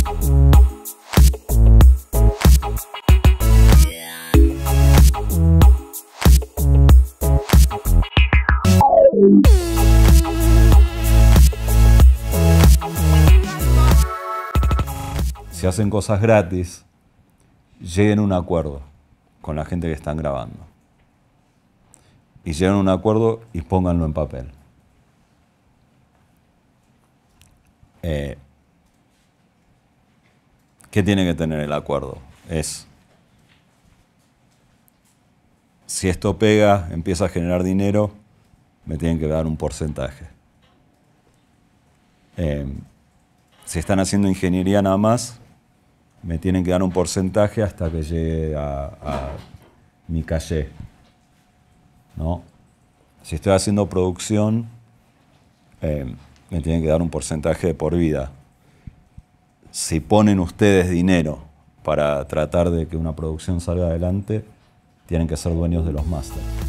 Si hacen cosas gratis, lleguen a un acuerdo con la gente que están grabando. Y lleguen a un acuerdo y pónganlo en papel. ¿Qué tiene que tener el acuerdo? Si esto pega, empieza a generar dinero, me tienen que dar un porcentaje. Si están haciendo ingeniería nada más, me tienen que dar un porcentaje hasta que llegue a mi calle, ¿no? Si estoy haciendo producción, me tienen que dar un porcentaje de por vida. Si ponen ustedes dinero para tratar de que una producción salga adelante, tienen que ser dueños de los másters.